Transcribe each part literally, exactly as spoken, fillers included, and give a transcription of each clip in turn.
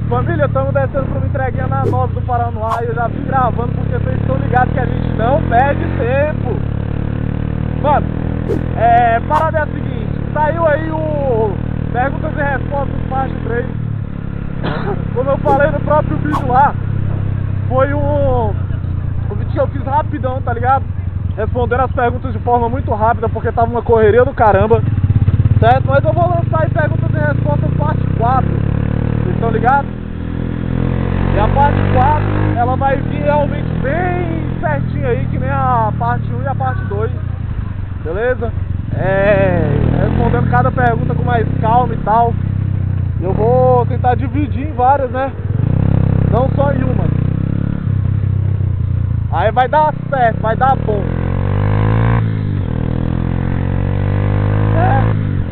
Família, estamos descendo para uma entreguinha na nove do Paranoá e eu já vim gravando porque vocês estão ligados que a gente não perde tempo. Mano, é, parada é a seguinte, saiu aí o Perguntas e Respostas parte três. Como eu falei no próprio vídeo lá, foi um, um vídeo que eu fiz rapidão, tá ligado? Respondendo as perguntas de forma muito rápida porque tava uma correria do caramba, certo? Mas eu vou lançar aí Perguntas e Respostas parte quatro, vocês estão ligados? E a parte quatro, ela vai vir realmente bem certinha aí, que nem a parte um e a parte dois, beleza? É, respondendo cada pergunta com mais calma e tal. Eu vou tentar dividir em várias, né? Não só em uma. Aí vai dar certo, vai dar bom. É.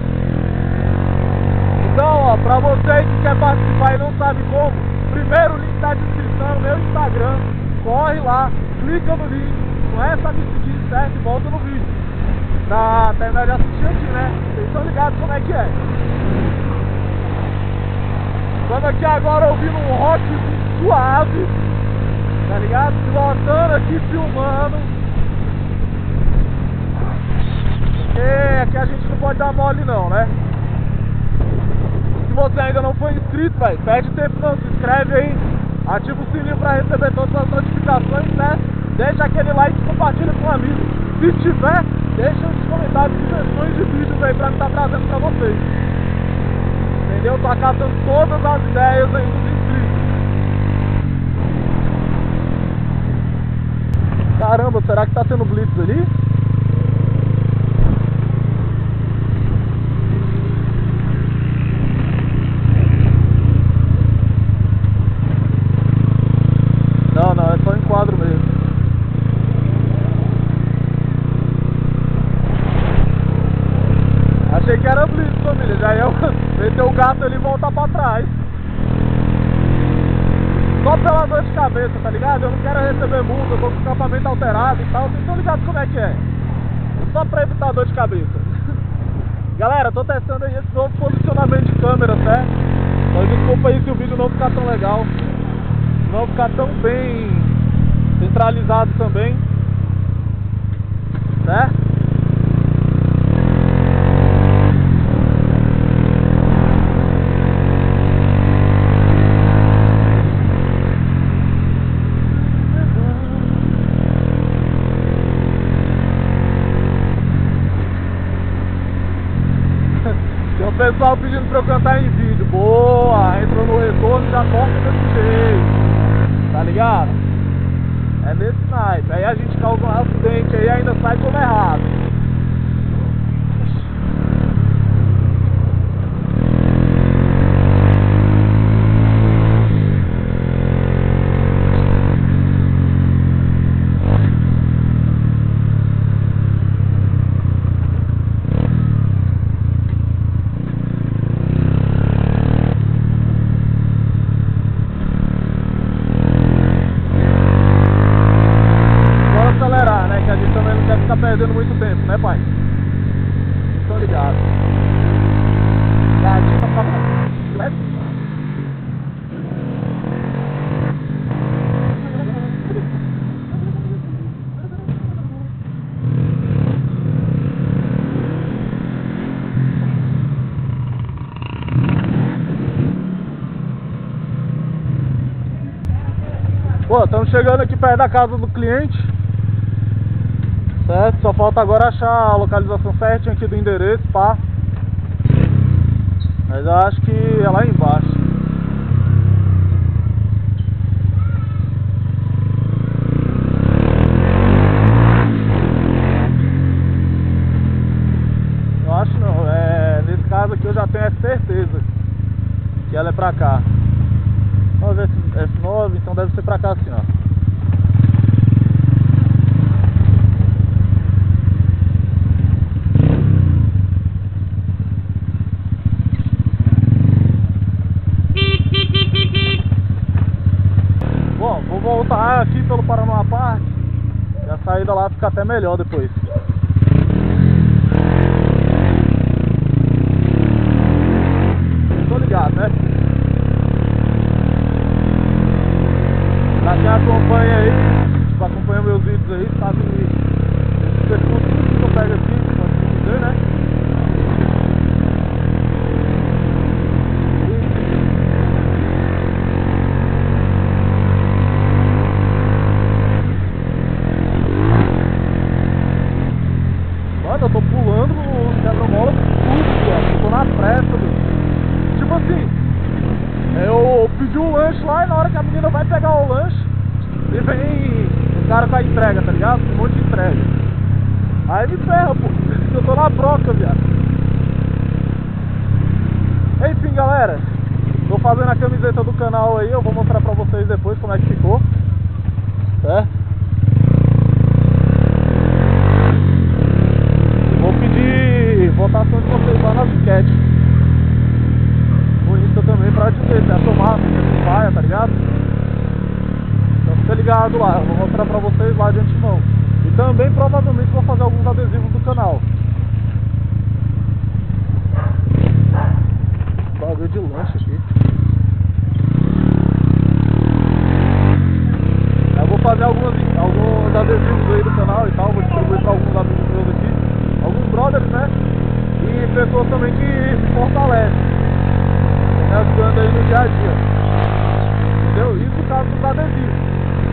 Então, ó, pra você aí que quer participar e não sabe como, primeiro o link da descrição no meu Instagram. Corre lá, clica no link, começa a me seguir, certo? E volta no vídeo. Pra terminar de assistir aqui, né? Vocês estão ligados como é que é. Estamos aqui agora ouvindo um rock suave, tá ligado? Pilotando aqui, filmando. Porque aqui a gente não pode dar mole não, né? Se você ainda não for inscrito, velho, perde tempo não, se inscreve aí, ativa o sininho pra receber todas as notificações, né? Deixa aquele like e compartilha com um amigo. Se tiver, deixa nos comentários sugestões de vídeos aí pra mim estar trazendo pra vocês. Entendeu? Tô acatando todas as ideias aí dos inscritos. Caramba, será que tá tendo blitz ali? Não, não, é só enquadro mesmo. Achei que era blitz, família. Já ia meter o gato ali e voltar pra trás. Só pela dor de cabeça, tá ligado? Eu não quero receber multa, eu tô com o campamento alterado e tal. Vocês estão ligados como é que é? Só pra evitar dor de cabeça. Galera, tô testando aí esse novo posicionamento de câmera, certo? Então desculpa aí se o vídeo não ficar tão legal. Não ficar tão bem centralizado também, certo? Tem o pessoal pedindo pra eu cantar em vídeo. Boa, entrou no retorno e já toca desse jeito. Tá ligado? É nesse naipe. Aí a gente causa um acidente aí e ainda sai como errado. Tá perdendo muito tempo, né, pai? Estão ligados. Gatinho tá pra... Pô, estamos chegando aqui perto da casa do cliente. Certo? Só falta agora achar a localização certinha aqui do endereço, pá. Mas eu acho que é lá embaixo. Eu acho não, é, nesse caso aqui eu já tenho certeza que ela é pra cá. Vamos ver se S nove, então deve ser pra cá assim, ó. Bom, vou voltar aqui pelo Paranoá Park e a saída lá fica até melhor depois. Tô ligado, né? acompanha aí, tipo, acompanha meus vídeos aí, sabe? Esse percurso que eu pego aqui, pode dizer, né? Mano, eu tô pulando os quebra-mola tudo, ó, tô na pressa, bicho. Tipo assim, eu pedi um lanche lá e na hora que a menina vai pegar o lanche, e vem o cara com a entrega, tá ligado? Um monte de entrega. Aí me ferra, pô, eu tô na broca, viado. Enfim, galera, tô fazendo a camiseta do canal aí, eu vou mostrar pra vocês depois como é que ficou, certo? Vou pedir votação de vocês lá nas enquetes. O Insta também pra dizer se é tomar, se é paia, tá ligado? Então fica ligado lá, eu vou mostrar pra vocês lá de antemão. E também provavelmente vou fazer alguns adesivos do canal. Bagulho de lanche aqui. Eu vou fazer alguns, alguns adesivos aí do canal e tal, vou distribuir pra alguns amigos meus aqui, alguns brothers, né? E pessoas também que se fortalecem, me ajudando aí no dia a dia. Entendeu? Isso no caso dos adesivos.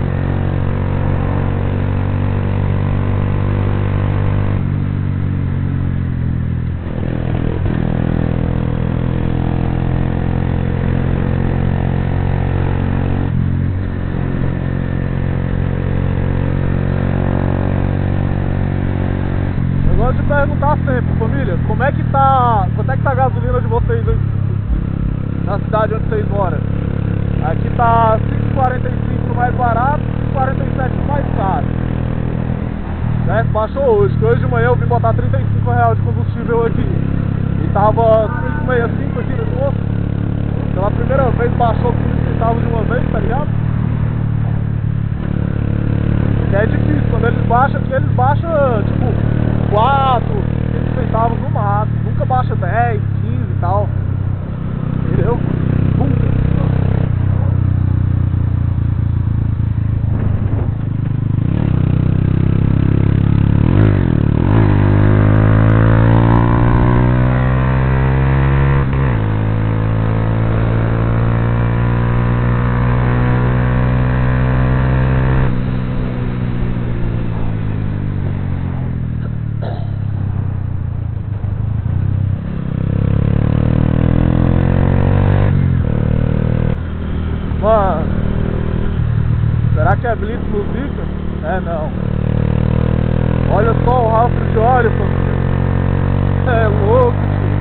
Eu gosto de perguntar sempre, família, como é que tá, quanto é que tá a gasolina de vocês aí, na cidade onde vocês moram? Aqui tá cinco reais e quarenta e cinco centavos mais barato, cinco reais e quarenta e sete centavos mais caro. Certo? Baixou hoje, que hoje de manhã eu vim botar trinta e cinco reais de combustível aqui. E tava cinco reais e sessenta e cinco aqui no posto. Pela primeira vez baixou quinze centavos de uma vez, tá ligado? Que é difícil, quando eles baixam aqui, eles baixam tipo quatro, cinco centavos no máximo. Nunca baixa dez, quinze e tal. Entendeu? Nunca. Mano, será que é blitz no Zika? É não. Olha só o rastro de óleo, família. É louco, tio.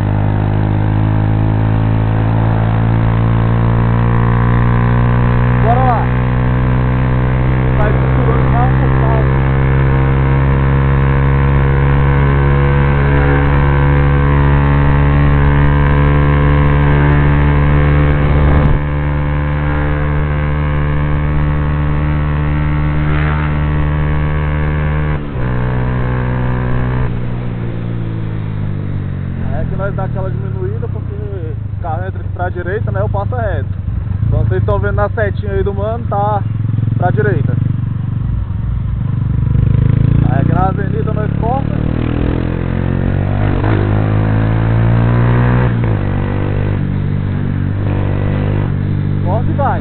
Bora lá. Vai segurando mais por mal. Nós dá aquela diminuída porque o carro entra aqui pra direita, né? Eu passo reto. Então vocês estão vendo na setinha aí do mano, tá pra direita. Aí aqui na avenida nós corta. Corta e vai.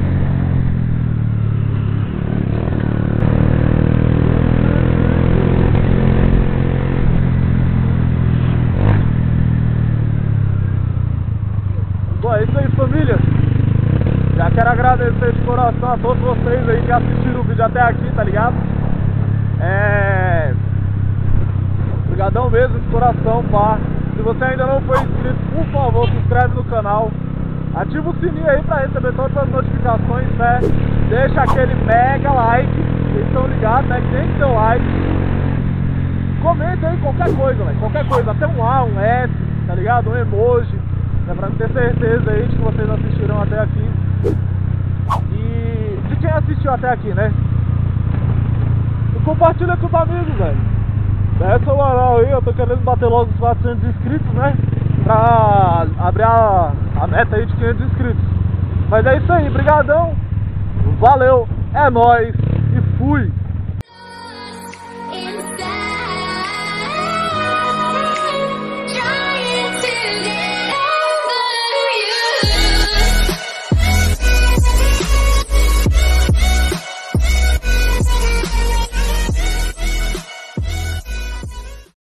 Bom, é isso aí, família. Já quero agradecer de coração a todos vocês aí que assistiram o vídeo até aqui, tá ligado? É... Obrigadão mesmo, de coração, pá. Se você ainda não foi inscrito, por favor, se inscreve no canal. Ativa o sininho aí pra receber todas as notificações, né? Deixa aquele mega like. Vocês estão ligados, né? Que tem seu like. Comenta aí qualquer coisa, velho. Qualquer coisa, até um A, um S, tá ligado? Um emoji. É pra ter certeza aí de que vocês assistiram até aqui. E de quem assistiu até aqui, né? E compartilha com os amigos, velho. Essa moral aí, eu tô querendo bater logo os quatrocentos inscritos, né? Pra abrir a, a meta aí de quinhentos inscritos. Mas é isso aí, brigadão. Valeu! é nóis e fui!